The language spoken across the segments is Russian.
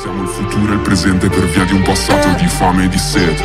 Siamo il futuro e il presente per via di un passato di fame e di sete.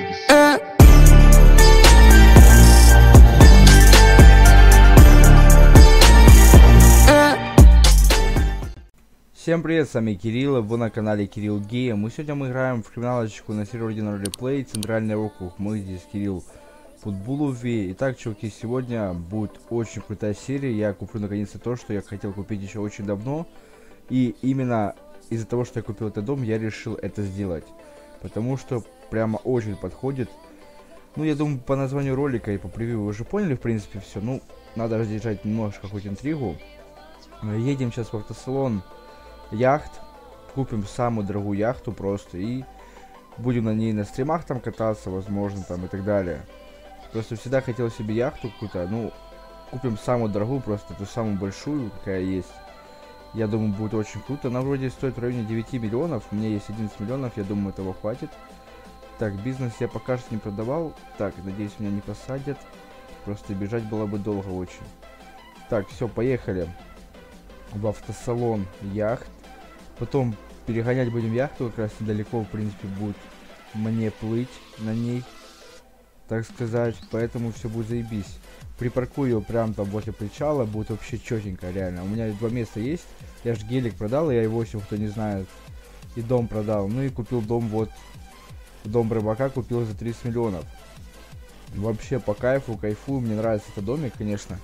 Всем привет, с вами Кирилл, вы на канале Кирилл Гейм. И сегодня мы играем в криминалочку на сервере Ordinary Replay, Центральный округ. Мы здесь Кирилл Футбулови. Итак, чуваки, сегодня будет очень крутая серия. Я куплю наконец-то то, что я хотел купить еще очень давно. И именно из-за того, что я купил этот дом, я решил это сделать. Потому что прямо очень подходит. Ну, я думаю, по названию ролика и по превью вы уже поняли, в принципе, все. Ну, надо раздержать немножко хоть интригу. Едем сейчас в автосалон яхт, купим самую дорогую яхту просто и будем на ней на стримах там кататься, возможно, там и так далее. Просто всегда хотел себе яхту какую-то, ну, купим самую дорогую, просто ту самую большую, какая есть. Я думаю, будет очень круто. Она вроде стоит в районе 9 миллионов, у меня есть 11 миллионов, я думаю, этого хватит. Так, бизнес я пока что не продавал, так, надеюсь, меня не посадят, просто бежать было бы долго очень. Так, все, поехали в автосалон яхт. Потом перегонять будем яхту, как раз недалеко, в принципе, будет мне плыть на ней, так сказать, поэтому все будет заебись. Припаркую ее прям там возле причала, будет вообще четенько, реально. У меня 2 места есть, я же гелик продал, я i8, кто не знает, и дом продал. Ну и купил дом, вот, дом рыбака купил за 30 миллионов. Вообще по кайфу, кайфую, мне нравится этот домик, конечно.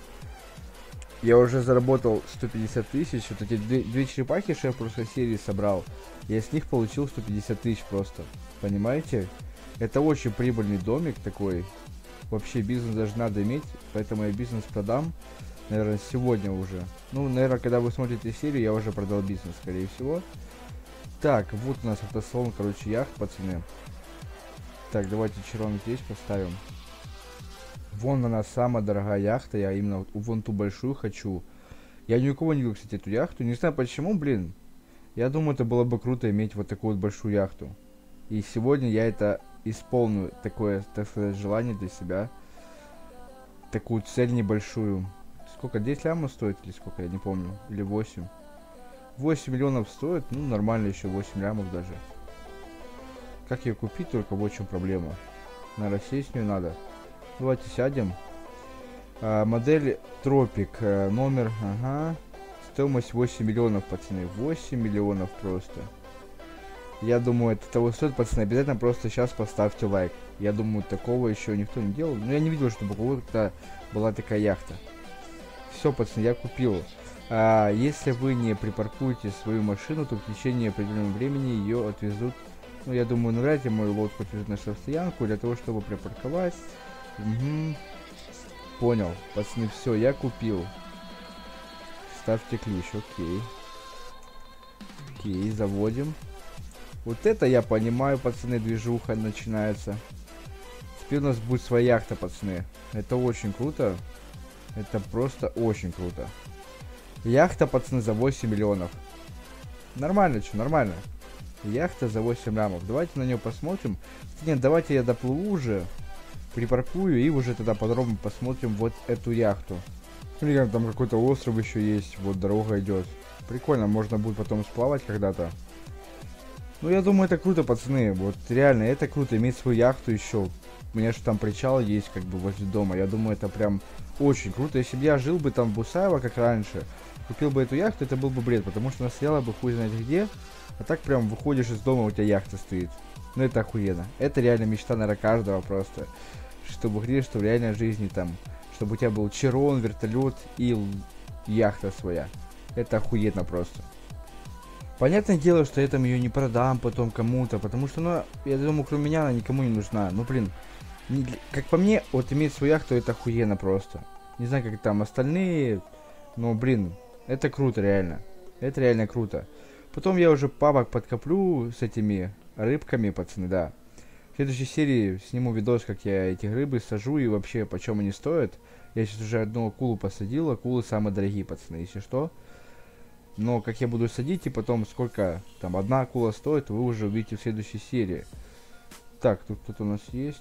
Я уже заработал 150 тысяч, вот эти две черепахи, что я в прошлой серии собрал, я с них получил 150 тысяч просто, понимаете? Это очень прибыльный домик такой, вообще бизнес даже надо иметь, поэтому я бизнес продам, наверное, сегодня уже. Ну, наверное, когда вы смотрите серию, я уже продал бизнес, скорее всего. Так, вот у нас автосалон, короче, яхт, пацаны. Так, давайте червонок здесь поставим. Вон она самая дорогая яхта, я именно вон ту большую хочу. Я ни у кого не видел, кстати, эту яхту. Не знаю почему, блин. Я думаю, это было бы круто иметь вот такую вот большую яхту. И сегодня я это исполню, такое, так сказать, желание для себя. Такую цель небольшую. Сколько, 10 лямов стоит или сколько, я не помню. Или 8. 8 миллионов стоит, ну нормально еще 8 лямов даже. Как ее купить, только вот в чем проблема. Наверное, сесть с нее надо. Давайте сядем. Модель Тропик, номер, ага. Стоимость 8 миллионов, пацаны. 8 миллионов просто. Я думаю, это того стоит, пацаны. Обязательно просто сейчас поставьте лайк. Я думаю, такого еще никто не делал. Но я не видел, чтобы у кого-то была такая яхта. Все, пацаны, я купил. Если вы не припаркуете свою машину, то в течение определенного времени ее отвезут. Ну, я думаю, навряд ли мою лодку отвезут на стоянку для того, чтобы припарковать. Угу. Понял, пацаны, все, я купил. Ставьте ключ, окей. Окей, заводим. Вот это я понимаю, пацаны, движуха начинается. Теперь у нас будет своя яхта, пацаны. Это очень круто. Это просто очень круто. Яхта, пацаны, за 8 миллионов. Нормально, что, нормально. Яхта за 8 лямов. Давайте на нее посмотрим. Нет, давайте я доплыву уже. Припаркую и уже тогда подробно посмотрим вот эту яхту. Смотри, там какой-то остров еще есть, вот дорога идет. Прикольно, можно будет потом сплавать когда-то. Ну, я думаю, это круто, пацаны. Вот реально, это круто, иметь свою яхту еще. У меня же там причал есть, как бы, возле дома. Я думаю, это прям очень круто. Если бы я жил бы там в Бусаево, как раньше, купил бы эту яхту, это был бы бред, потому что она стояла бы хуй знает где. А так прям выходишь из дома, у тебя яхта стоит. Ну, это охуенно. Это реально мечта, наверное, каждого просто. Чтобы греть, что в реальной жизни там, чтобы у тебя был черон, вертолет и яхта своя. Это охуенно просто. Понятное дело, что я там ее не продам потом кому-то, потому что, ну, я думаю, кроме меня она никому не нужна. Ну, блин, как по мне, вот иметь свою яхту, это охуенно просто. Не знаю, как там остальные, но, блин, это круто реально. Это реально круто. Потом я уже папок подкоплю с этими рыбками, пацаны, да. В следующей серии сниму видос, как я эти рыбы сажу и вообще почем они стоят. Я сейчас уже одну акулу посадил, акулы самые дорогие, пацаны, если что. Но как я буду садить и потом сколько там одна акула стоит, вы уже увидите в следующей серии. Так, тут кто-то у нас есть.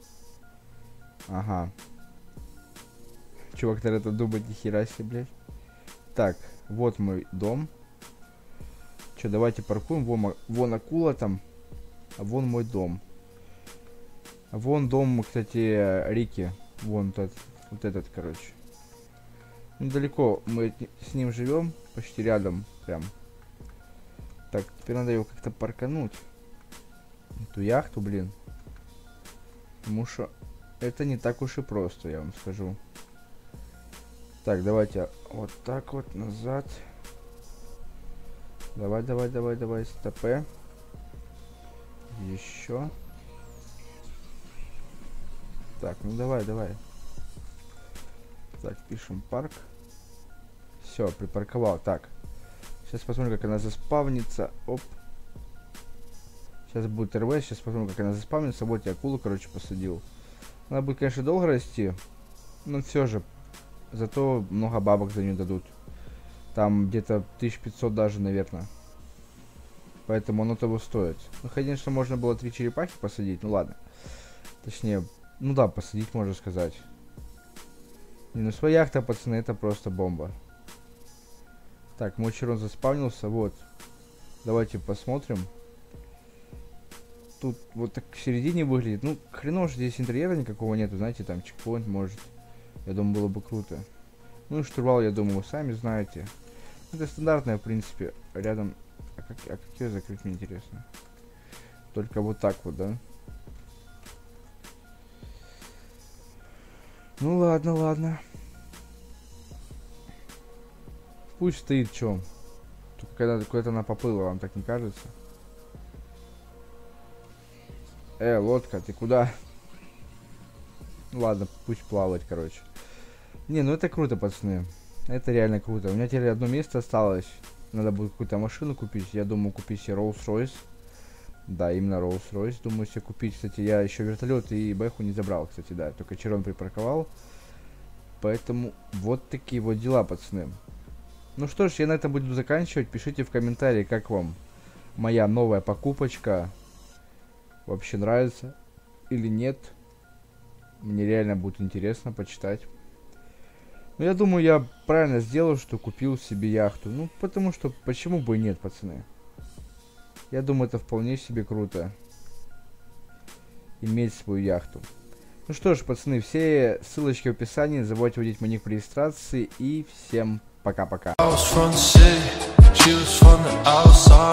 Ага. Чувак, наверное, думает, нихера себе, блядь. Так, вот мой дом. Че, давайте паркуем. Вон акула там. А вон мой дом. А вон дом, кстати, Рики. Вон вот этот, короче. Недалеко мы с ним живем. Почти рядом. Прям. Так, теперь надо его как-то паркануть. Эту яхту, блин. Потому что это не так уж и просто, я вам скажу. Так, давайте вот так вот назад. Давай, стопе. Еще. Так, ну давай. Так, пишем парк. Все, припарковал. Так. Сейчас посмотрим, как она заспавнится. Оп. Сейчас будет РВ. Сейчас посмотрим, как она заспавнится. Вот я акулу, короче, посадил. Она будет, конечно, долго расти. Но все же. Зато много бабок за нее дадут. Там где-то 1500 даже, наверное. Поэтому оно того стоит. Ну, конечно, можно было 3 черепахи посадить. Ну, ладно. Точнее, ну да, посадить, можно сказать. Не, ну своя яхта, пацаны, это просто бомба. Так, мой черон заспавнился, вот. Давайте посмотрим. Тут вот так в середине выглядит. Ну, хреново же здесь интерьера никакого нету, знаете, там чекпоинт может. Я думаю, было бы круто. Ну и штурвал, я думаю, вы сами знаете. Это стандартная, в принципе, рядом. А как ее закрыть, мне интересно. Только вот так вот, да? Ну ладно. Пусть стоит, чё. Только когда куда-то она поплыла, вам так не кажется? Лодка, ты куда? Ладно, пусть плавает, короче. Не, ну это круто, пацаны. Это реально круто. У меня теперь одно место осталось. Надо будет какую-то машину купить. Я думаю, купить себе Rolls-Royce. Да, именно Rolls-Royce. Думаю себе купить. Кстати, я еще вертолет и бэху не забрал, кстати, да. Только Черон припарковал. Поэтому вот такие вот дела, пацаны. Ну что ж, я на этом буду заканчивать. Пишите в комментарии, как вам моя новая покупочка. Вообще нравится или нет. Мне реально будет интересно почитать. Но я думаю, я правильно сделал, что купил себе яхту. Ну, потому что, почему бы и нет, пацаны. Я думаю, это вполне себе круто. Иметь свою яхту. Ну что ж, пацаны, все ссылочки в описании. Не забывайте вводить мой ник при регистрации. И всем пока-пока.